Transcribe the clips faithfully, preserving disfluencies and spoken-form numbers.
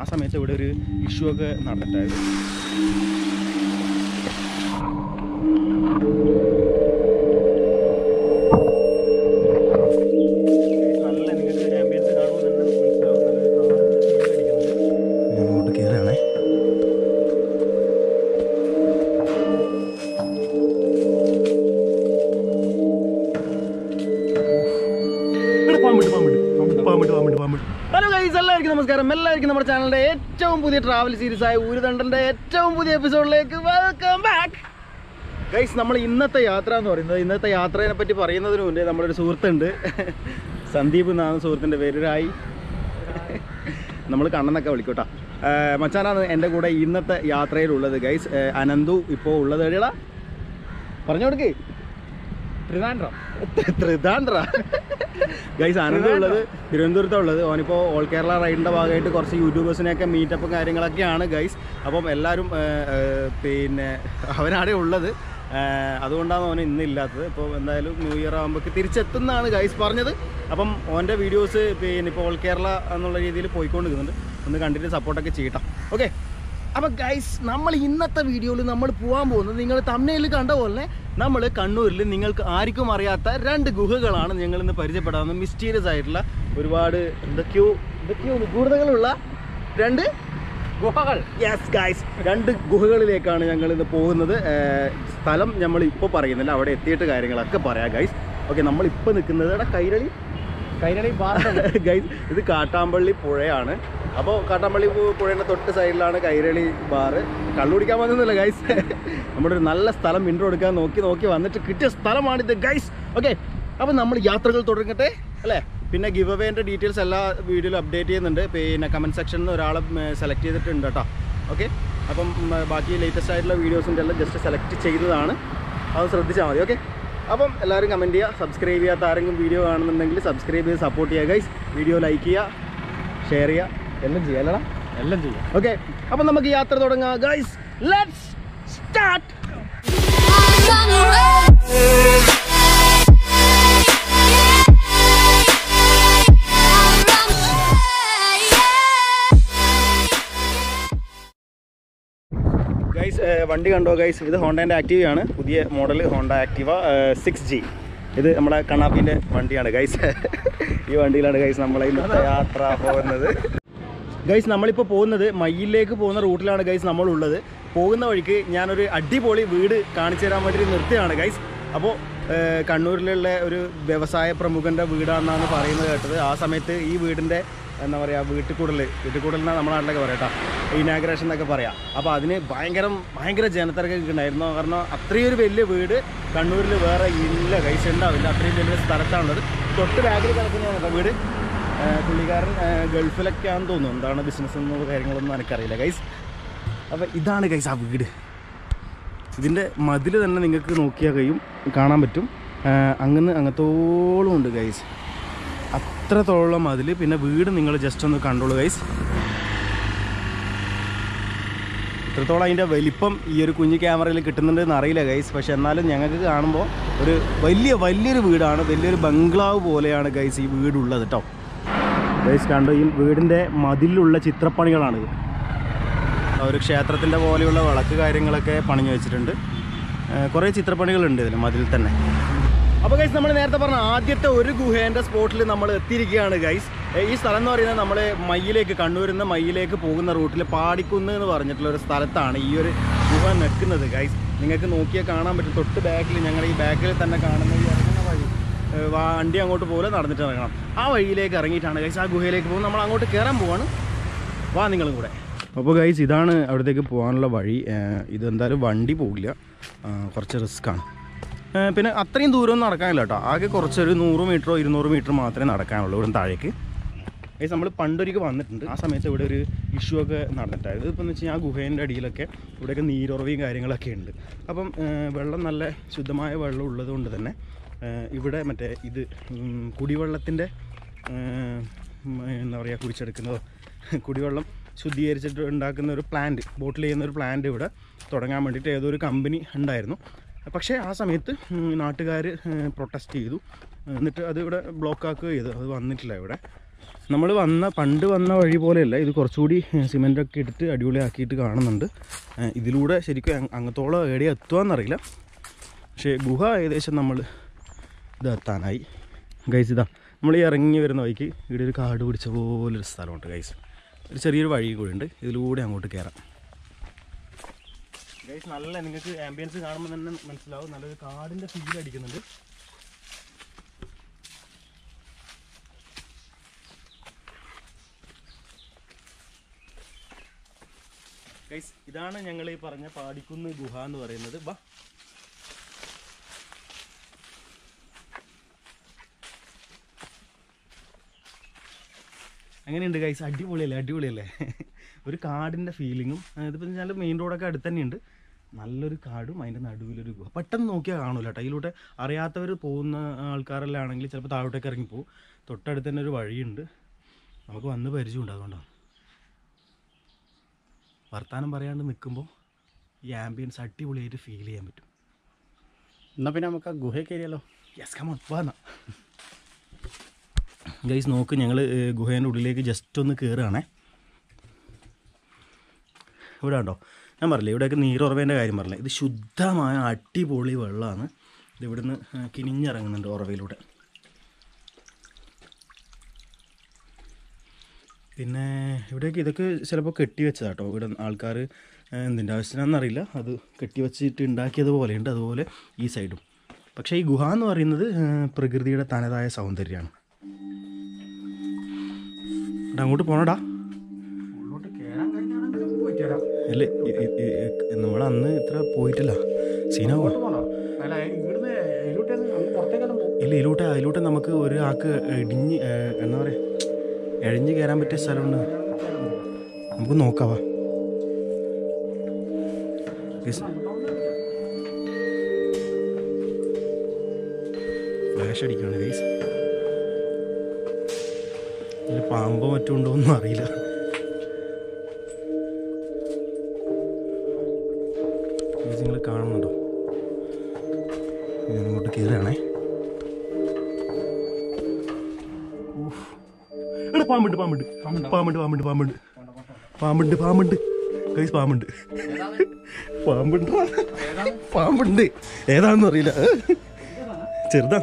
ആ സമയത്ത് ഇവിടെ ഒരു ഇഷ്യൂ ഒക്കെ നടന്നിട്ടായിരുന്നു. നല്ല നിങ്ങൾക്ക് ആംബിയൻസ് കാണുമ്പോൾ തന്നെ മനസ്സിലാവും. നല്ല അങ്ങോട്ട് കയറുകയാണേ. ഹലോ ഗൈസ്, എല്ലാവർക്കും നമസ്കാരം. എല്ലാവർക്കും നമ്മുടെ ചാനലിന്റെ ഏറ്റവും പുതിയ ട്രാവൽ സീരീസ് ആയ ഊരുതണ്ടന്റെ ഏറ്റവും പുതിയ എപ്പിസോഡിലേക്ക് വെൽക്കം ബാക്ക്. ഗൈസ്, നമ്മൾ ഇന്നത്തെ യാത്ര എന്ന് പറയുന്നത്, ഇന്നത്തെ യാത്രയെ പറ്റി പറയുന്നതിന് മുന്നേ നമ്മളൊരു സുഹൃത്തുണ്ട്, സന്ദീപ് എന്നാണ് സുഹൃത്തിൻ്റെ പേരായി. നമ്മൾ കണ്ണെന്നൊക്കെ വിളിക്കൂട്ടാ. മച്ചാനാണ് എൻ്റെ കൂടെ ഇന്നത്തെ യാത്രയിലുള്ളത്. ഗൈസ്, അനന്തു ഇപ്പോൾ ഉള്ളത് എവിടെയാ പറഞ്ഞു കൊടുക്കേ? ത്രിതാൻഡ്രം. ത്രിതാൻഡ്ര ഗൈസ്, അനന്തു ഉള്ളത് തിരുവനന്തപുരത്താണ് ഉള്ളത്. ഓനിപ്പോൾ ഓൾ കേരള റൈഡിൻ്റെ ഭാഗമായിട്ട് കുറച്ച് യൂട്യൂബേഴ്സിനെയൊക്കെ മീറ്റപ്പും കാര്യങ്ങളൊക്കെയാണ് ഗൈസ്. അപ്പം എല്ലാവരും പിന്നെ അവനാടെ ഉള്ളത്, അതുകൊണ്ടാണ് ഓൻ ഇന്നില്ലാത്തത്. ഇപ്പോൾ എന്തായാലും ന്യൂ ഇയർ ആകുമ്പോഴേക്ക് തിരിച്ചെത്തുന്നതാണ് ഗൈസ് പറഞ്ഞത്. അപ്പം ഓൻ്റെ വീഡിയോസ് പിന്നെ ഇപ്പോൾ ഓൾ കേരള എന്നുള്ള രീതിയിൽ പോയിക്കൊണ്ടിരിക്കുന്നുണ്ട്. ഒന്ന് കണ്ടിട്ട് സപ്പോർട്ടൊക്കെ ചെയ്യട്ടാം. ഓക്കെ, അപ്പോൾ ഗൈസ്, നമ്മൾ ഇന്നത്തെ വീഡിയോയിൽ നമ്മൾ പോകാൻ പോകുന്നത്, നിങ്ങൾ തമ്മിൽ കണ്ട പോലെ നമ്മൾ കണ്ണൂരിൽ നിങ്ങൾക്ക് ആർക്കും അറിയാത്ത രണ്ട് ഗുഹകളാണ് ഞങ്ങളിന്ന് പരിചയപ്പെടാവുന്ന. മിസ്റ്റീരിയസ് ആയിട്ടുള്ള ഒരുപാട് എന്തൊക്കെയോ എന്തൊക്കെയോ നിഗൂഢതകളുള്ള രണ്ട് ഗുഹകൾ. യെസ് ഗൈസ്, രണ്ട് ഗുഹകളിലേക്കാണ് ഞങ്ങളിന്ന് പോകുന്നത്. സ്ഥലം നമ്മൾ ഇപ്പോൾ പറയുന്നില്ല, അവിടെ എത്തിയിട്ട് കാര്യങ്ങളൊക്കെ പറയാം ഗൈസ്. ഓക്കെ, നമ്മളിപ്പോൾ നിൽക്കുന്നത് ഇവിടെ കൈരളി കൈരളി ബാർ ഗൈസ്. ഇത് കാട്ടാമ്പള്ളി പുഴയാണ്. അപ്പോൾ കാട്ടാമ്പള്ളി പുഴയുടെ തൊട്ട് സൈഡിലാണ് കൈരളി ബാറ്. കള്ളു കുടിക്കാൻ വന്നില്ല ഗൈസ്, നമ്മുടെ ഒരു നല്ല സ്ഥലം ഇൻട്രോ എടുക്കാൻ നോക്കി നോക്കി വന്നിട്ട് കിട്ടിയ സ്ഥലമാണിത് ഗൈസ്. ഓക്കെ, അപ്പോൾ നമ്മൾ യാത്രകൾ തുടങ്ങട്ടെ അല്ലേ? പിന്നെ ഗിവ് അവേൻ്റെ ഡീറ്റെയിൽസ് എല്ലാ വീഡിയോയിലും അപ്ഡേറ്റ് ചെയ്യുന്നുണ്ട്. പിന്നെ കമൻറ്റ് സെക്ഷനിൽ നിന്ന് ഒരാളെ സെലക്ട് ചെയ്തിട്ടുണ്ട് കേട്ടോ. ഓക്കെ, അപ്പം ബാക്കി ലേറ്റസ്റ്റ് ആയിട്ടുള്ള വീഡിയോസിൻ്റെ എല്ലാം ജസ്റ്റ് സെലക്ട് ചെയ്തതാണ്, അത് ശ്രദ്ധിച്ചാൽ മതി. ഓക്കെ, അപ്പം എല്ലാവരും കമൻറ്റ് ചെയ്യുക. സബ്സ്ക്രൈബ് ചെയ്യാത്ത ആരെങ്കിലും വീഡിയോ കാണുന്നുണ്ടെങ്കിൽ സബ്സ്ക്രൈബ് ചെയ്ത് സപ്പോർട്ട് ചെയ്യുക ഗൈസ്. വീഡിയോ ലൈക്ക് ചെയ്യുക, ഷെയർ ചെയ്യുക, എല്ലാം ചെയ്യുക അല്ലടാ, എല്ലാം ചെയ്യുക. ഓക്കെ, അപ്പം നമുക്ക് യാത്ര തുടങ്ങാം ഗൈസ്. Let's start. ഗൈസ്, വണ്ടി കണ്ടോ ഗൈസ്? ഇത് ഹോണ്ടേൻ്റെ ആക്റ്റീവയാണ്, പുതിയ model Honda Activa six G. ഇത് നമ്മളെ കണ്ണാപ്പിൻ്റെ വണ്ടിയാണ് ഗൈസ്. ഈ വണ്ടിയിലാണ് ഗൈസ് നമ്മളെ ഇന്നത്തെ യാത്ര പോകുന്നത്. ഗൈസ്, നമ്മളിപ്പോൾ പോകുന്നത് മയ്യിലേക്ക് പോകുന്ന റൂട്ടിലാണ് ഗൈസ് നമ്മളുള്ളത്. പോകുന്ന വഴിക്ക് ഞാനൊരു അടിപൊളി വീട് കാണിച്ചു തരാൻ വേണ്ടി നിർത്തുകയാണ് ഗൈസ്. അപ്പോൾ കണ്ണൂരിലുള്ള ഒരു വ്യവസായ പ്രമുഖൻ്റെ വീടാണെന്നാണ് പറയുന്നത് കേട്ടത്. ആ സമയത്ത് ഈ വീടിൻ്റെ എന്താ പറയുക, വീട്ടുകൂടൽ വീട്ടുകൂടൽ എന്നാണ് നമ്മുടെ നാട്ടിലൊക്കെ പറയാം കേട്ടോ, ഇനാഗ്രേഷൻ എന്നൊക്കെ പറയാം. അപ്പോൾ അതിന് ഭയങ്കര ഭയങ്കര ജനത്തിരക്കൊക്കെ ഉണ്ടായിരുന്നു. കാരണം അത്രയും ഒരു വലിയ വീട് കണ്ണൂരിൽ വേറെ ഇല്ല ഗൈസ്, ഉണ്ടാവില്ല. അത്രയും വലിയ സ്ഥലത്താണുള്ളത്. തൊട്ട് ബാഗിൽ കിടക്കുന്നതാണ് വീട്. പുള്ളിക്കാരൻ ഗൾഫിലൊക്കെയാണെന്ന് തോന്നുന്നു. എന്താണ് ബിസിനസ് എന്നുള്ള കാര്യങ്ങളൊന്നും എനിക്കറിയില്ല ഗൈസ്. അപ്പോൾ ഇതാണ് ഗൈസ് ആ വീട്. ഇതിൻ്റെ മതിൽ തന്നെ നിങ്ങൾക്ക് നോക്കിയാൽ കഴിയും, കാണാൻ പറ്റും. അങ്ങനെ അങ്ങത്തോളം ഉണ്ട് ഗൈസ്, അത്രത്തോളം മതിൽ. പിന്നെ വീട് നിങ്ങൾ ജസ്റ്റ് ഒന്ന് കണ്ടോളൂ ഗൈസ്. ഇത്രത്തോളം അതിൻ്റെ വലിപ്പം ഈ ഒരു കുഞ്ഞു ക്യാമറയിൽ കിട്ടുന്നുണ്ടെന്ന് അറിയില്ല ഗൈസ്. പക്ഷെ എന്നാലും ഞങ്ങൾക്ക് കാണുമ്പോൾ ഒരു വലിയ വലിയൊരു വീടാണ്, വലിയൊരു ബംഗ്ലാവ് പോലെയാണ് ഗൈസ് ഈ വീടുള്ളത് കേട്ടോ. ഗൈസ് കണ്ടോ, ഈ വീടിൻ്റെ മതിലുള്ള ചിത്രപ്പണികളാണ്. ഒരു ക്ഷേത്രത്തിൻ്റെ പോലെയുള്ള വിളക്ക് കാര്യങ്ങളൊക്കെ പണിഞ്ഞു വെച്ചിട്ടുണ്ട്. കുറേ ചിത്രപ്പണികളുണ്ട് ഇതിൽ മതിൽ തന്നെ. അപ്പോൾ ഗൈസ്, നമ്മൾ നേരത്തെ പറഞ്ഞ ആദ്യത്തെ ഒരു ഗുഹേൻ്റെ സ്പോട്ടിൽ നമ്മൾ എത്തിയിരിക്കുകയാണ് ഗൈസ്. ഈ സ്ഥലം എന്ന് പറയുന്നത് നമ്മൾ മയ്യിലേക്ക്, കണ്ണൂരിൽ നിന്ന് മയ്യിലേക്ക് പോകുന്ന റൂട്ടിൽ പാടിക്കുന്ന് എന്ന് പറഞ്ഞിട്ടുള്ള ഒരു സ്ഥലത്താണ് ഈ ഒരു ഗുഹ നിൽക്കുന്നത് ഗൈസ്. നിങ്ങൾക്ക് നോക്കിയാൽ കാണാൻ പറ്റും. തൊട്ട് ബാക്കിൽ, ഞങ്ങൾ ഈ ബാക്കിൽ തന്നെ കാണുന്ന ഈ ഇറങ്ങുന്ന വഴി, വണ്ടി അങ്ങോട്ട് പോലെ നടന്നിട്ട് ഇറങ്ങണം. ആ വഴിയിലേക്ക് ഇറങ്ങിയിട്ടാണ് ഗൈസ് ആ ഗുഹയിലേക്ക് പോകുന്നത്. നമ്മൾ അങ്ങോട്ട് കയറാൻ പോവാണ്, വാ നിങ്ങളും കൂടെ. അപ്പോൾ ഗൈസ്, ഇതാണ് അവിടത്തേക്ക് പോകാനുള്ള വഴി. ഇതെന്തായാലും വണ്ടി പോകില്ല, കുറച്ച് റിസ്ക്കാണ്. പിന്നെ അത്രയും ദൂരമൊന്നും നടക്കാനില്ല കേട്ടോ. ആകെ കുറച്ചൊരു നൂറ് മീറ്ററോ ഇരുന്നൂറ് മീറ്റർ മാത്രമേ നടക്കാനുള്ളൂ ഇവിടെ താഴേക്ക്. ഗൈസ്, നമ്മൾ പണ്ടൊരിക്കൽ വന്നിട്ടുണ്ട്. ആ സമയത്ത് ഇവിടെ ഒരു ഇഷ്യൂ ഒക്കെ നടന്നിട്ടായിരുന്നു. ഇതിപ്പോൾ എന്ന് വെച്ച് കഴിഞ്ഞാൽ ആ ഗുഹേൻ്റെ അടിയിലൊക്കെ ഇവിടെയൊക്കെ നീരുറവയും കാര്യങ്ങളൊക്കെ ഉണ്ട്. അപ്പം വെള്ളം നല്ല ശുദ്ധമായ വെള്ളം ഉള്ളത് കൊണ്ട് തന്നെ ഇവിടെ മറ്റേ ഇത് കുടിവെള്ളത്തിൻ്റെ എന്താ പറയുക, കുടിച്ചെടുക്കുന്നതോ കുടിവെള്ളം ശുദ്ധീകരിച്ചിട്ട് ഉണ്ടാക്കുന്ന ഒരു പ്ലാന്റ്, ബോട്ടിൽ ചെയ്യുന്ന ഒരു പ്ലാന്റ് ഇവിടെ തുടങ്ങാൻ വേണ്ടിയിട്ട് ഏതോ ഒരു കമ്പനി ഉണ്ടായിരുന്നു. പക്ഷേ ആ സമയത്ത് നാട്ടുകാർ പ്രൊട്ടസ്റ്റ് ചെയ്തു. എന്നിട്ട് അത് ഇവിടെ ബ്ലോക്ക് ആക്കുക ചെയ്തു, അത് വന്നിട്ടില്ല ഇവിടെ. നമ്മൾ വന്ന പണ്ട് വന്ന വഴി പോലെയല്ല, ഇത് കുറച്ചുകൂടി സിമെൻ്റൊക്കെ ഇട്ടിട്ട് അടിപൊളിയാക്കിയിട്ട് കാണുന്നുണ്ട്. ഇതിലൂടെ ശരിക്കും അങ്ങത്തോളം എവിടെ എത്തുകയെന്നറിയില്ല. പക്ഷേ ഗുഹ ഏകദേശം നമ്മൾ ഇതെത്താനായി ഗൈസ്. ഇതാ നമ്മൾ ഈ ഇറങ്ങി വരുന്ന വഴിക്ക് ഇവിടെ ഒരു കാട് പിടിച്ച പോലൊരു സ്ഥലമുണ്ട് ഗൈസ്. ഒരു ചെറിയൊരു വഴി കൂടി ഉണ്ട്, ഇതിലൂടെ അങ്ങോട്ട് കയറാം ഗൈസ്. നല്ല നിങ്ങൾക്ക് ആംബിയൻസ് കാണുമ്പോൾ തന്നെ മനസ്സിലാവും, നല്ലൊരു കാടിൻ്റെ ഫീൽ അടിക്കുന്നുണ്ട്. ഗൈസ് ഇതാണ് ഞങ്ങൾ ഈ പറഞ്ഞ പാടിക്കുന്ന് ഗുഹ എന്ന് പറയുന്നത്. ബാ അങ്ങനെയുണ്ട് ഗൈസ്, അടിപൊളിയല്ലേ അടിപൊളിയല്ലേ ഒരു കാടിൻ്റെ ഫീലിങ്ങും. ഇതിപ്പോൾ ഞാൻ മെയിൻ റോഡൊക്കെ അടുത്ത് തന്നെയുണ്ട്, നല്ലൊരു കാടും അതിൻ്റെ നടുവിലൊരു ഗുഹ. പെട്ടെന്ന് നോക്കിയാൽ കാണൂല കേട്ടോ. അതിലൂടെ അറിയാത്തവർ പോകുന്ന ആൾക്കാരെല്ലാം ആണെങ്കിൽ ചിലപ്പോൾ താഴോട്ടേക്ക് ഇറങ്ങിപ്പോവും. തൊട്ടടുത്ത് തന്നെ ഒരു വഴിയുണ്ട്, നമുക്ക് വന്ന് പരിചയമുണ്ട്. അതുകൊണ്ടാണ് വർത്താനം പറയാണ്ട് നിൽക്കുമ്പോൾ ഈ ആംബിയൻസ് അടിപൊളിയായിട്ട് ഫീൽ ചെയ്യാൻ പറ്റും. എന്നാൽ പിന്നെ നമുക്ക് ആ ഗുഹ കയറിയാലോ? യെസ് കമോൺ വാ. ഗൈസ് നോക്ക്, ഞങ്ങൾ ഗുഹേൻ്റെ ഉള്ളിലേക്ക് ജസ്റ്റ് ഒന്ന് കയറുകയാണേ. ഇവിടെ ഉണ്ടോ ഞാൻ പറഞ്ഞില്ലേ, ഇവിടെയൊക്കെ നീരുറവേൻ്റെ കാര്യം പറഞ്ഞില്ലേ, ഇത് ശുദ്ധമായ അടിപൊളി വെള്ളമാണ്. ഇത് ഇവിടുന്ന് കിനിഞ്ഞിറങ്ങുന്നുണ്ട് ഉറവയിലൂടെ. പിന്നെ ഇവിടേക്ക് ഇതൊക്കെ ചിലപ്പോൾ കെട്ടി വെച്ചതാട്ടോ. ഇവിടെ ആൾക്കാർ എന്തിൻ്റെ ആവശ്യത്തിനാണെന്നറിയില്ല, അത് കെട്ടി വെച്ചിട്ട് ഉണ്ടാക്കിയത് പോലെയുണ്ട്. അതുപോലെ ഈ സൈഡും. പക്ഷേ ഈ ഗുഹ എന്ന് പറയുന്നത് പ്രകൃതിയുടെ തനതായ സൗന്ദര്യമാണ്. അങ്ങോട്ട് പോണടാ. അല്ലേ നമ്മൾ അന്ന് ഇത്ര പോയിട്ടില്ല, സീനാവോ? ഇല്ല ഇതിലൂടെ അതിലൂടെ നമുക്ക് ഒരാൾക്ക് ഇടിഞ്ഞ് എന്താ പറയുക എഴിഞ്ഞ് കയറാൻ പറ്റിയ സ്ഥലമുണ്ട്, നമുക്ക് നോക്കാവാ. ഫ്ലാഷ് അടിക്കുകയാണ് ഗൈസ്. ഇതിൽ പാമ്പോ മറ്റോ ഉണ്ടോ ഒന്നും അറിയില്ല. നിങ്ങൾ കാണുന്നുണ്ടോ? ഞാൻ അങ്ങോട്ട് കയറുകയാണേ. ഇവിടെ പാമ്പുണ്ട് പാമ്പുണ്ട് പാമ്പുണ്ട് പാമ്പുണ്ട് പാമ്പുണ്ട് പാമ്പുണ്ട് പാമ്പുണ്ട് ഗൈസ് പാമ്പുണ്ട് പാമ്പുണ്ട് പാമ്പുണ്ട് ഏതാണെന്ന് അറിയില്ല, ചെറുതാ.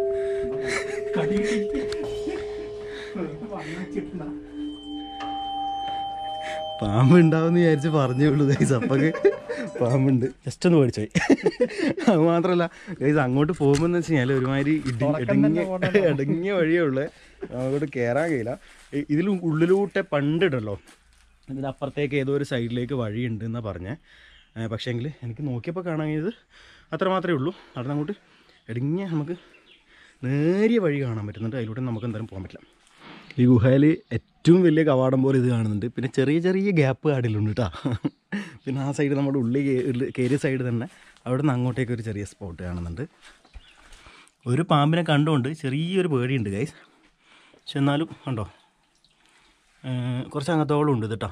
പാമ്പ് ഉണ്ടാവുമെന്ന് വിചാരിച്ച് പറഞ്ഞേ ഉള്ളൂ ഗൈസ്. അപ്പൊക്കെ പാമ്പുണ്ട്, ജസ്റ്റ് ഒന്ന് പേടിച്ചായി. അത് മാത്രമല്ല ഗൈസ് അങ്ങോട്ട് പോകുമ്പോൾ എന്ന് വെച്ച് കഴിഞ്ഞാൽ ഒരുമാതിരി ഇടി ഇടങ്ങിയ ഇടങ്ങിയ വഴിയേ ഉള്ളേ, അങ്ങോട്ട് കയറാൻ കഴിയില്ല. ഇതിൽ ഉള്ളിലൂട്ടെ പണ്ടിടല്ലോ, ഇതിൻ്റെ അപ്പുറത്തേക്ക് ഏതോ ഒരു സൈഡിലേക്ക് വഴിയുണ്ട് എന്നാണ് പറഞ്ഞത്. പക്ഷേങ്കിൽ എനിക്ക് നോക്കിയപ്പോൾ കാണാൻ കഴിഞ്ഞത് അത്ര മാത്രമേ ഉള്ളൂ. അവിടെ നിന്ന് അങ്ങോട്ട് ഇടങ്ങിയ നമുക്ക് നേരിയ വഴി കാണാൻ പറ്റുന്നുണ്ട്, അതിലൂടെ നമുക്ക് എന്തായാലും പോകാൻ പറ്റില്ല. ഈ ഗുഹയിൽ ഏറ്റവും വലിയ കവാടം പോലെ ഇത് കാണുന്നുണ്ട്. പിന്നെ ചെറിയ ചെറിയ ഗ്യാപ്പ് കാടിലുണ്ട് കേട്ടോ. പിന്നെ ആ സൈഡ് നമ്മുടെ ഉള്ളിൽ കയറിയ സൈഡ് തന്നെ അവിടെ നിന്ന് അങ്ങോട്ടേക്ക് ഒരു ചെറിയ സ്പോട്ട് കാണുന്നുണ്ട്. ഒരു പാമ്പിനെ കണ്ടുകൊണ്ട് ചെറിയൊരു പേടിയുണ്ട് ഗൈസ്. പക്ഷെ എന്നാലും കണ്ടോ കുറച്ച് അങ്ങത്തോളം ഉണ്ട് കേട്ടോ.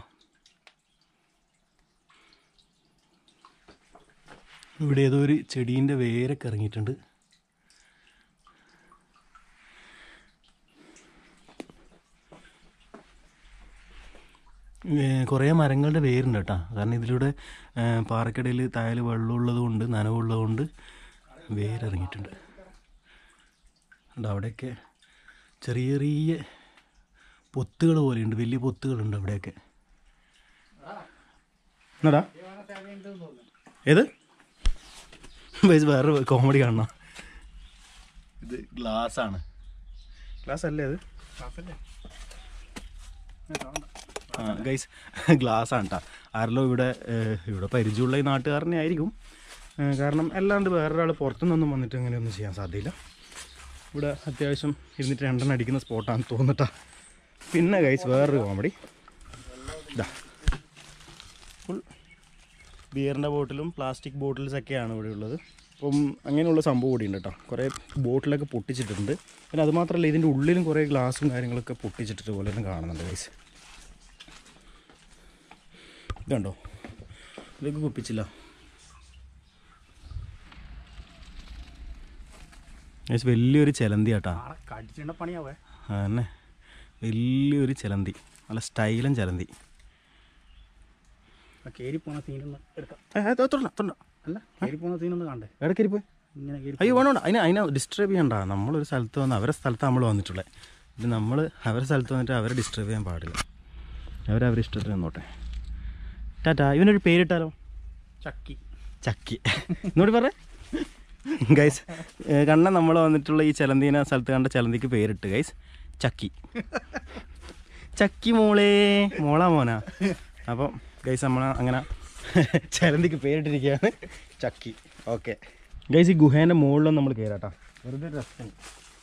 ഇവിടെ ഏതോ ഒരു ചെടീൻ്റെ വേരൊക്കെ ഇറങ്ങിയിട്ടുണ്ട്. കുറേ മരങ്ങളുടെ വേരുണ്ട് കേട്ടോ. കാരണം ഇതിലൂടെ പാറക്കടയിൽ താഴെ വെള്ളമുള്ളത് കൊണ്ട് നനവുള്ളത് കൊണ്ട് വേരിറങ്ങിയിട്ടുണ്ട്. അവിടെയൊക്കെ ചെറിയ ചെറിയ പൊത്തുകൾ പോലെയുണ്ട്, വലിയ പൊത്തുകളുണ്ട് അവിടെയൊക്കെ. എന്നാടാ ഏത് വയസ്സ് വേറെ കോമഡി കാണണം. ഇത് ഗ്ലാസ് ആണ്, ഗ്ലാസ് അല്ലേ അത്? ആ ഗൈസ് ഗ്ലാസ് ആണ് കേട്ടോ. ആരല്ലോ ഇവിടെ ഇവിടെ പരിചയമുള്ള ഈ നാട്ടുകാരനെ ആയിരിക്കും. കാരണം അല്ലാണ്ട് വേറൊരാൾ പുറത്തുനിന്നൊന്നും വന്നിട്ട് അങ്ങനെയൊന്നും ചെയ്യാൻ സാധ്യതയില്ല. ഇവിടെ അത്യാവശ്യം ഇരുന്നിട്ട് രണ്ടെണ്ണം അടിക്കുന്ന സ്പോട്ടാണെന്ന് തോന്നിട്ടാ. പിന്നെ ഗൈസ് വേറൊരു കോമഡി, ഇതാ ഫുൾ ബിയറിൻ്റെ ബോട്ടിലും പ്ലാസ്റ്റിക് ബോട്ടിൽസൊക്കെയാണ് ഇവിടെ ഉള്ളത്. അപ്പം അങ്ങനെയുള്ള സംഭവം കൂടി ഉണ്ട് കേട്ടോ. കുറേ ബോട്ടിലൊക്കെ പൊട്ടിച്ചിട്ടുണ്ട്. പിന്നെ അതുമാത്രമല്ല ഇതിൻ്റെ ഉള്ളിലും കുറേ ഗ്ലാസും കാര്യങ്ങളൊക്കെ പൊട്ടിച്ചിട്ടിട്ട് പോലെ തന്നെ കാണുന്നുണ്ട് ഗൈസ്. ഇതുണ്ടോ, ഇതൊക്കെ കുപ്പിച്ചില്ല ഗൈസ്. വലിയൊരു ചിലന്തി കേട്ടാ, കടിച്ചിട്ട പണിയാവേ. അതന്നെ വലിയൊരു ചിലന്തി, നല്ല സ്റ്റൈലൻ ചിലന്തി. കയറി പോകുന്ന സീനൊന്ന് എടുക്കാം. തൊണ്ട അല്ല, കയറി പോകുന്ന സീനൊന്ന് കണ്ടേ. എവിടെ കയറി പോയി? ഇങ്ങനെ കയറി. അയ്യോ വേണോണ്ട, അതിനെ അതിനെ ഡിസ്റ്റർബ് ചെയ്യണ്ട. നമ്മളൊരു സ്ഥലത്ത് വന്ന് അവരുടെ സ്ഥലത്ത് നമ്മൾ വന്നിട്ടുള്ളത്. ഇത് നമ്മൾ അവരുടെ സ്ഥലത്ത് വന്നിട്ട് അവരെ ഡിസ്റ്റർബ് ചെയ്യാൻ പാടില്ല. അവരവരെ ഇഷ്ടത്തിന് നിന്നോട്ടെ. ടാറ്റാ. ഇവനൊരു പേരിട്ടാലോ? ചക്കി. ചക്കി. എന്നോട് പറ ഗൈസ്. കണ്ണൻ നമ്മൾ വന്നിട്ടുള്ള ഈ ചിലന്തീനെ സ്ഥലത്ത് കണ്ട ചിലന്തിക്ക് പേരിട്ട് ഗൈസ്, ചക്കി. ചക്കി മോളേ, മോളാ മോനാ. അപ്പം ഗൈസ് നമ്മൾ അങ്ങനെ ചിലന്തിക്ക് പേരിട്ടിരിക്കുകയാണ്, ചക്കി. ഓക്കെ ഗൈസ്, ഈ ഗുഹേൻ്റെ മുകളിലൊന്നും നമ്മൾ കയറാട്ടാ, വെറുതെ രസം.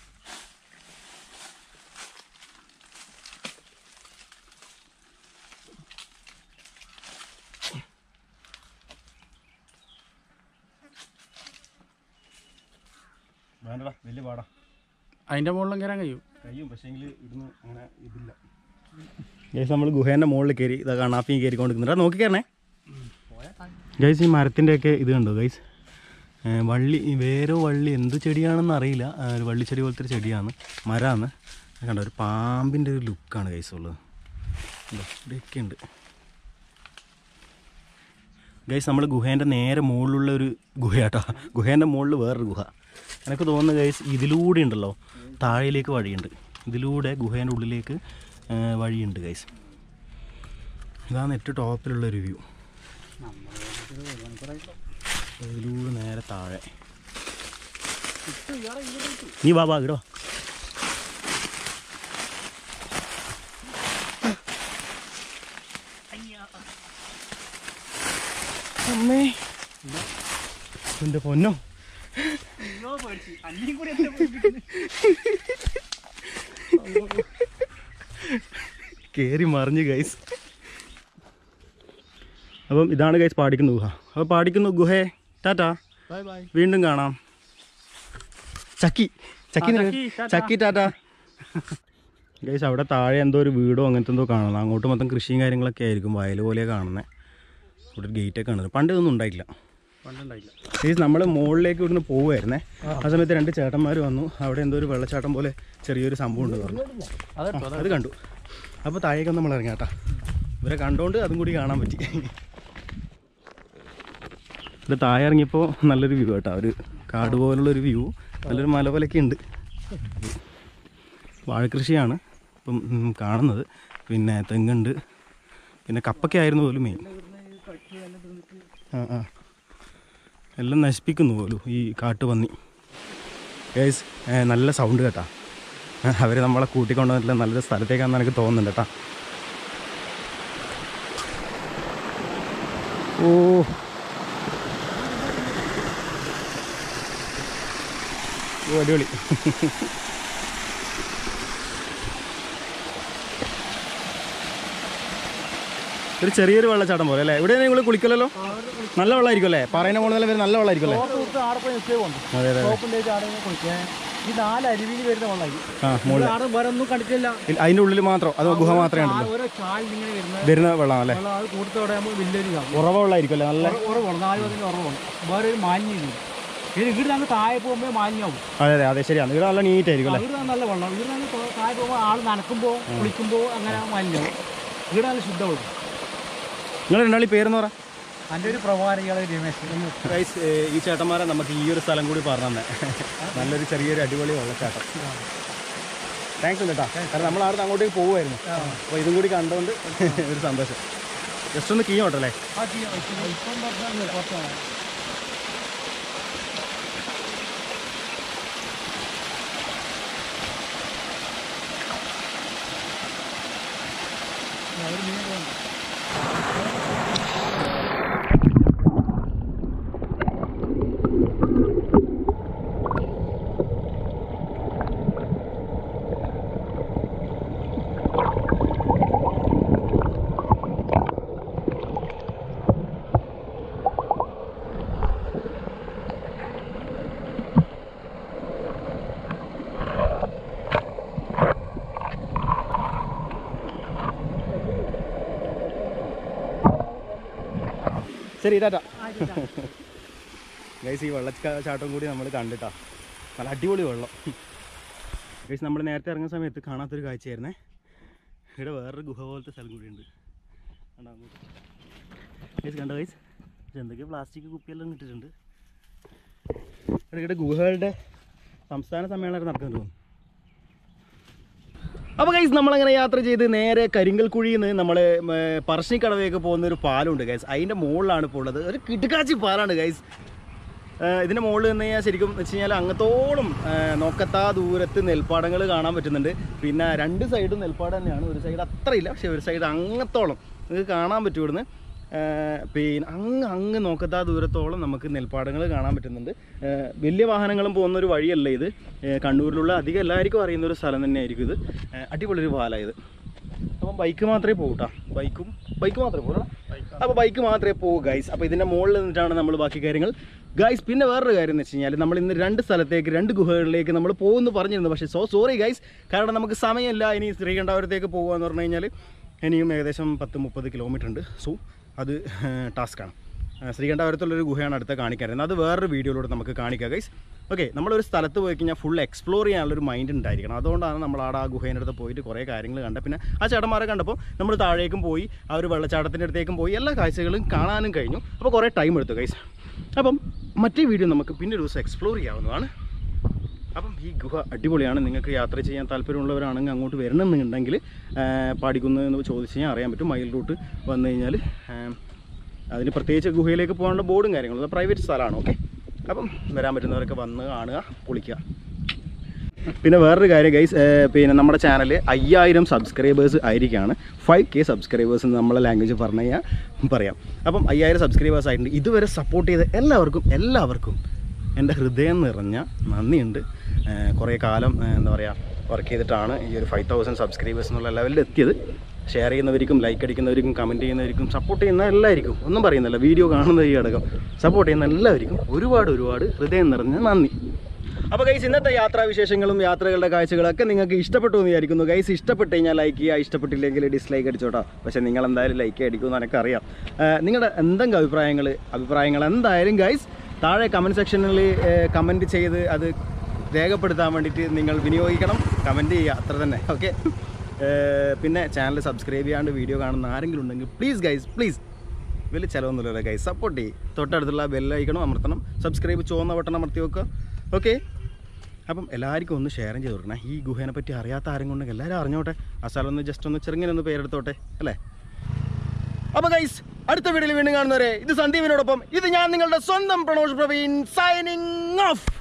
വേണ്ടടാ, വലിയ പാടാ. അതിൻ്റെ മുകളിലും കയറാൻ കഴിയും. കഴിയും, പക്ഷേ എങ്കിൽ ഇവിടുന്ന് അങ്ങനെ ഇതില്ല. ഗൈസ് നമ്മൾ ഗുഹേൻ്റെ മുകളിൽ കയറി ഇതാ കണ്ണാപ്പിയും കയറിക്കൊണ്ടിരിക്കുന്നുണ്ട്. നോക്കിക്കരണേ ഗൈസ്. ഈ മരത്തിൻ്റെയൊക്കെ ഇത് കണ്ടോ ഗൈസ്, വള്ളി, വേരോ വള്ളി എന്ത് ചെടിയാണെന്ന് അറിയില്ല. ഒരു വള്ളിച്ചെടി പോലത്തെ ഒരു ചെടിയാണ്, മരമാണ്. കണ്ടോ, ഒരു പാമ്പിൻ്റെ ഒരു ലുക്കാണ് ഗൈസ് ഉള്ളത്. ഇതൊക്കെ ഉണ്ട് ഗൈസ്. നമ്മൾ ഗുഹേൻ്റെ നേരെ മുകളിലുള്ള ഒരു ഗുഹയാട്ടോ. ഗുഹേൻ്റെ മുകളിൽ വേറൊരു ഗുഹ. എനിക്ക് തോന്നുന്നു ഗൈസ് ഇതിലൂടെ ഉണ്ടല്ലോ താഴേലേക്ക് വഴിയുണ്ട്. ഇതിലൂടെ ഗുഹേൻ്റെ ഉള്ളിലേക്ക് വഴിയുണ്ട് ഗൈസ്. ഇതാണ് ഏറ്റവും ടോപ്പിലുള്ളൊരു വ്യൂ. ഇതിലൂടെ നേരെ താഴെ. നീ ബാബാ ഇടോ. അമ്മേ എൻ്റെ പൊന്നോ, കേറി മറിഞ്ഞ് ഗൈസ്. അപ്പം ഇതാണ് ഗൈസ് പാടിക്കുന്ന ഗുഹ. അപ്പോൾ പാടിക്കുന്ന ഗുഹയെ ടാറ്റാ, ബൈ ബൈ, വീണ്ടും കാണാം. ചക്കി ചക്കി ചക്കി ടാറ്റാ ഗൈസ്. അവിടെ താഴെ എന്തോ ഒരു വീടോ അങ്ങനത്തെ എന്തോ കാണുന്നത്. അങ്ങോട്ട് മൊത്തം കൃഷിയും കാര്യങ്ങളൊക്കെ ആയിരിക്കും, വയൽ പോലെയാണ് കാണുന്നത്. ഇവിടെ ഒരു ഗേറ്റൊക്കെ കാണുന്നത്. പണ്ട് ഇതൊന്നും ഉണ്ടായിട്ടില്ല. പണ്ടുണ്ടായില്ല ഗൈസ്. നമ്മൾ മുകളിലേക്ക് ഇവിടുന്ന് പോവുമായിരുന്നേ. ആ സമയത്ത് രണ്ട് ചേട്ടന്മാർ വന്നു. അവിടെ എന്തോ ഒരു വെള്ളച്ചാട്ടം പോലെ ചെറിയൊരു സംഭവം ഉണ്ട് പറഞ്ഞു. അത് കണ്ടു. അപ്പോൾ താഴേക്ക് നമ്മൾ ഇറങ്ങി കേട്ടാ. ഇവരെ കണ്ടുകൊണ്ട് അതും കൂടി കാണാൻ പറ്റി. ഇത് താഴെ ഇറങ്ങിയപ്പോൾ നല്ലൊരു വ്യൂ കേട്ടോ, ഒരു കാട് പോലുള്ളൊരു വ്യൂ. നല്ലൊരു മല പോലെയൊക്കെ ഉണ്ട്. വാഴക്കൃഷിയാണ് ഇപ്പം കാണുന്നത്. പിന്നെ തെങ്ങുണ്ട്, പിന്നെ കപ്പൊക്കെ ആയിരുന്നു പോലും മെയിൻ. ആ ആ എല്ലാം നശിപ്പിക്കുന്നു പോലും ഈ കാട്ടുപന്നി. ഗൈസ് നല്ല സൗണ്ട് കേട്ടാ. അവർ നമ്മളെ കൂട്ടിക്കൊണ്ടുവന്നിട്ടില്ല, നല്ലൊരു സ്ഥലത്തേക്കാണെന്ന് എനിക്ക് തോന്നുന്നുണ്ട് കേട്ടാ. ഓ ഓ അടിപൊളി. ഒരു ചെറിയൊരു വെള്ളച്ചാട്ടം പോലെ അല്ലേ? ഇവിടെ നിങ്ങൾ കുളിക്കലല്ലോ? നല്ല വെള്ളമായിരിക്കും അല്ലേ? പറയുന്ന പോലെ വരെ നല്ല വെള്ളമായിരിക്കും അല്ലേ? അതെ അതെ. ഈ നാല് അരുവിയിൽ വരുന്ന വെള്ളമായി കണ്ടിട്ടില്ല. അതിൻ്റെ ഉള്ളിൽ മാത്രം, അത് ഗുഹ മാത്രമേ ഉണ്ടല്ലോ വരുന്ന വെള്ളം അല്ലേ? ഉറവ വെള്ളമായിരിക്കും അല്ലേ? നല്ല ഉറവാണ്, നാല് പതിന് ഉറവാണ്. വേറെ ഒരു മാലിന്യം. പിന്നെ ഇവിടെ നമ്മൾ താഴെ പോകുമ്പോൾ മാലിന്യമാവും. അതെ അതെ അതെ ശരിയാണ്. ഇവിടെ നല്ല നീറ്റ് ആയിരിക്കും അല്ലേ? ഇവിടെ നല്ല വെള്ളം. ഇവിടെ നമ്മൾ താഴെ പോകുമ്പോൾ ആൾ നനക്കുമ്പോൾ കുളിക്കുമ്പോൾ അങ്ങനെ മാലിന്യമാവും. ഇവിടെ നല്ല ശുദ്ധമാണ്. നിങ്ങൾ രണ്ടാളി പേരെന്ന് പറ. എൻ്റെ ഒരു പ്രഭാരികളെ രമേശ്. ഗൈസ് ഈ ചേട്ടന്മാരെ നമുക്ക് ഈ ഒരു സ്ഥലം കൂടി പറഞ്ഞു തന്നെ. നല്ലൊരു ചെറിയൊരു അടിപൊളി വെള്ളച്ചാട്ടം. താങ്ക്സ് ഉണ്ട് കേട്ടോ. കാരണം നമ്മൾ ആരുടെ അങ്ങോട്ടേക്ക് പോകുമായിരുന്നു. അപ്പോൾ ഇതും കൂടി കണ്ടുകൊണ്ട് ഒരു സന്തോഷം. ജസ്റ്റ് ഒന്ന് കീയോട്ടല്ലേ? ശരി ടാറ്റാ. ഗൈസ് ഈ വെള്ളച്ചാട്ടം കൂടി നമ്മൾ കണ്ടിട്ടാ. നല്ല അടിപൊളി വെള്ളം. ഗൈസ് നമ്മൾ നേരത്തെ ഇറങ്ങുന്ന സമയത്ത് കാണാത്തൊരു കാഴ്ചയായിരുന്നേ. ഇവിടെ വേറൊരു ഗുഹ പോലത്തെ സ്ഥലം കൂടിയുണ്ട്. ഗൈസ് കണ്ടോ ഗൈസ്, എന്തൊക്കെ പ്ലാസ്റ്റിക് കുപ്പിയെല്ലാം ഇട്ടിട്ടുണ്ട്. ഇവിടെ ഗുഹകളുടെ സംസ്ഥാന സമ്മേളനം നടക്കാൻ തോന്നുന്നു. അപ്പോൾ ഗൈസ് നമ്മളങ്ങനെ യാത്ര ചെയ്ത് നേരെ കരിങ്കൽക്കുഴിയിൽ നിന്ന് നമ്മൾ പറശ്ശിനിക്കടവിലേക്ക് പോകുന്ന ഒരു പാലമുണ്ട് ഗൈസ്. അതിൻ്റെ മുകളിലാണ് ഇപ്പോൾ ഉള്ളത്. ഒരു കിടുക്കാച്ചി പാലാണ് ഗൈസ്. ഇതിൻ്റെ മുകളിൽ നിന്ന് കഴിഞ്ഞാൽ ശരിക്കും വെച്ച് കഴിഞ്ഞാൽ അങ്ങത്തോളം നോക്കത്താ ദൂരത്ത് നെൽപ്പാടങ്ങൾ കാണാൻ പറ്റുന്നുണ്ട്. പിന്നെ രണ്ട് സൈഡും നെൽപ്പാടം തന്നെയാണ്. ഒരു സൈഡ് അത്രയില്ല, പക്ഷേ ഒരു സൈഡ് അങ്ങത്തോളം നിങ്ങൾക്ക് കാണാൻ പറ്റും. ഇവിടുന്ന് പിന്നെ അങ്ങ് അങ്ങ് നോക്കത്താ ദൂരത്തോളം നമുക്ക് നെൽപ്പാടങ്ങൾ കാണാൻ പറ്റുന്നുണ്ട്. വലിയ വാഹനങ്ങളും പോകുന്നൊരു വഴിയല്ല ഇത്. കണ്ണൂരിലുള്ള അധികം എല്ലാവർക്കും അറിയുന്നൊരു സ്ഥലം തന്നെയായിരിക്കും ഇത്. അടിപൊളിയൊരു പാലായത്. അപ്പം ബൈക്ക് മാത്രമേ പോകൂ കേട്ടോ. ബൈക്കും ബൈക്ക് മാത്രമേ പോകൂ. അപ്പോൾ ബൈക്ക് മാത്രമേ പോകൂ ഗൈസ്. അപ്പോൾ ഇതിൻ്റെ മുകളിൽ നിന്നിട്ടാണ് നമ്മൾ ബാക്കി കാര്യങ്ങൾ ഗൈസ്. പിന്നെ വേറൊരു കാര്യം എന്ന് വെച്ച് കഴിഞ്ഞാൽ നമ്മൾ ഇന്ന് രണ്ട് സ്ഥലത്തേക്ക് രണ്ട് ഗുഹകളിലേക്ക് നമ്മൾ പോകുമെന്ന് പറഞ്ഞിരുന്നു. പക്ഷേ സോ സോറി ഗൈസ്, കാരണം നമുക്ക് സമയമില്ല. ഇനി ശ്രീകണ്ഠാപുരത്തേക്ക് പോകുക എന്ന് പറഞ്ഞു കഴിഞ്ഞാൽ ഇനിയും ഏകദേശം പത്ത് മുപ്പത് കിലോമീറ്റർ ഉണ്ട്. സോ അത് ടാസ്ക്കാണ്. ശ്രീകണ്ഠാപുരത്തുള്ളൊരു ഗുഹയാണ് അടുത്ത കാണിക്കാറുണ്ട്. അത് വേറൊരു വീഡിയോയിലൂടെ നമുക്ക് കാണിക്കാം ഗൈസ്. ഓക്കെ, നമ്മളൊരു സ്ഥലത്ത് പോയി കഴിഞ്ഞാൽ ഫുൾ എക്സ്പ്ലോർ ചെയ്യാനുള്ളൊരു മൈൻഡ് ഉണ്ടായിരിക്കണം. അതുകൊണ്ടാണ് നമ്മൾ അവിടെ ആ ഗുഹേൻ്റെ അടുത്ത് പോയിട്ട് കുറേ കാര്യങ്ങൾ കണ്ടത്. പിന്നെ ആ ചേട്ടന്മാരെ കണ്ടപ്പോൾ നമ്മൾ താഴേക്കും പോയി, ആ ഒരു വെള്ളച്ചാട്ടത്തിൻ്റെ അടുത്തേക്കും പോയി, എല്ലാ കാഴ്ചകളും കാണാനും കഴിഞ്ഞു. അപ്പോൾ കുറേ ടൈം എടുത്തു ഗൈസ്. അപ്പം മറ്റേ വീഡിയോ നമുക്ക് പിന്നെ ഒരു ദിവസം എക്സ്പ്ലോർ ചെയ്യാവുന്നതാണ്. അപ്പം ഈ ഗുഹ അടിപൊളിയാണ്. നിങ്ങൾക്ക് യാത്ര ചെയ്യാൻ താല്പര്യമുള്ളവരാണെങ്കിൽ അങ്ങോട്ട് വരണമെന്നുണ്ടെങ്കിൽ പാടിക്കുന്ന് എന്ന് ചോദിച്ചു കഴിഞ്ഞാൽ അറിയാൻ പറ്റും. മയിൽ റൂട്ട് വന്നു കഴിഞ്ഞാൽ അതിന് പ്രത്യേകിച്ച് ഗുഹയിലേക്ക് പോകാനുള്ള ബോർഡും കാര്യങ്ങളും, അത് പ്രൈവറ്റ് സ്ഥലമാണ്. ഓക്കെ, അപ്പം വരാൻ പറ്റുന്നവരൊക്കെ വന്ന് കാണുക, പൊളിക്കുക. പിന്നെ വേറൊരു കാര്യം ഗൈസ്, പിന്നെ നമ്മുടെ ചാനൽ അയ്യായിരം സബ്സ്ക്രൈബേഴ്സ് ആയിരിക്കുകയാണ്. ഫൈവ് കെ സബ്സ്ക്രൈബേഴ്സ് എന്ന് നമ്മളെ ലാംഗ്വേജ് പറഞ്ഞു കഴിഞ്ഞാൽ പറയാം. അപ്പം അയ്യായിരം സബ്സ്ക്രൈബേഴ്സ് ആയിട്ടുണ്ട്. ഇതുവരെ സപ്പോർട്ട് ചെയ്ത എല്ലാവർക്കും എല്ലാവർക്കും എൻ്റെ ഹൃദയം നിറഞ്ഞ നന്ദിയുണ്ട്. കുറേ കാലം എന്താ പറയുക വർക്ക് ചെയ്തിട്ടാണ് ഈ ഒരു ഫൈവ് തൗസൻഡ് സബ്സ്ക്രൈബേഴ്സ് എന്നുള്ള ലെവലിൽ എത്തിയത്. ഷെയർ ചെയ്യുന്നവർക്കും ലൈക്ക് അടിക്കുന്നവർക്കും കമൻറ്റ് ചെയ്യുന്നവർക്കും സപ്പോർട്ട് ചെയ്യുന്ന എല്ലാവർക്കും, ഒന്നും പറയുന്നില്ല, വീഡിയോ കാണുന്ന ഈ അടക്കം സപ്പോർട്ട് ചെയ്യുന്ന എല്ലാവർക്കും ഒരുപാട് ഒരുപാട് ഹൃദയം നിറഞ്ഞ നന്ദി. അപ്പോൾ ഗൈസ്, ഇന്നത്തെ യാത്രാവിശേഷങ്ങളും യാത്രകളുടെ കാഴ്ചകളൊക്കെ നിങ്ങൾക്ക് ഇഷ്ടപ്പെട്ടു എന്ന് വിചാരിക്കുന്നു. ഗൈസ് ഇഷ്ടപ്പെട്ട് കഴിഞ്ഞാൽ ലൈക്ക് ചെയ്യുക, ഇഷ്ടപ്പെട്ടില്ലെങ്കിൽ ഡിസ്ലൈക്ക് അടിച്ചോട്ടോ. പക്ഷേ നിങ്ങൾ എന്തായാലും ലൈക്ക് അടിക്കുമെന്ന് എനിക്കറിയാം. നിങ്ങളുടെ എന്തെങ്കിലും അഭിപ്രായങ്ങൾ അഭിപ്രായങ്ങൾ എന്തായാലും ഗൈസ് താഴെ കമൻറ്റ് സെക്ഷനിൽ കമൻറ്റ് ചെയ്ത് അത് രേഖപ്പെടുത്താൻ വേണ്ടിയിട്ട് നിങ്ങൾ വിനിയോഗിക്കണം. കമൻറ്റ് ചെയ്യുക, അത്ര തന്നെ. ഓക്കെ, പിന്നെ ചാനൽ സബ്സ്ക്രൈബ് ചെയ്യാണ്ട് വീഡിയോ കാണുന്ന ആരെങ്കിലും ഉണ്ടെങ്കിൽ പ്ലീസ് ഗൈസ്, പ്ലീസ്, വലിയ ചിലവൊന്നുമില്ല ഗൈസ്, സപ്പോർട്ട് ചെയ്യും. തൊട്ടടുത്തുള്ള ബെല്ലൈക്കണം അമർത്തണം, സബ്സ്ക്രൈബ് ചുവന്ന ബട്ടൺ അമർത്തി വെക്കുക. ഓക്കെ, അപ്പം എല്ലാവർക്കും ഒന്ന് ഷെയറും ചെയ്ത് കൊടുക്കണം. ഈ ഗുഹേനെ പറ്റി അറിയാത്ത ആരെങ്കിലും ഉണ്ടെങ്കിൽ എല്ലാവരും അറിഞ്ഞോട്ടെ. ആ സ്ഥലം ഒന്ന് ജസ്റ്റ് ഒന്ന് ചെറുങ്ങനെ ഒന്ന് പേരെടുത്തോട്ടെ അല്ലേ. അപ്പോൾ ഗൈസ്, അടുത്ത വീഡിയോയിൽ വീണ്ടും കാണുന്നവരെ, ഇത് സന്ദീപിനോടൊപ്പം ഇത് ഞാൻ നിങ്ങളുടെ സ്വന്തം പ്രണോഷ് പ്രവീൺ സൈനിങ് ഓഫ്.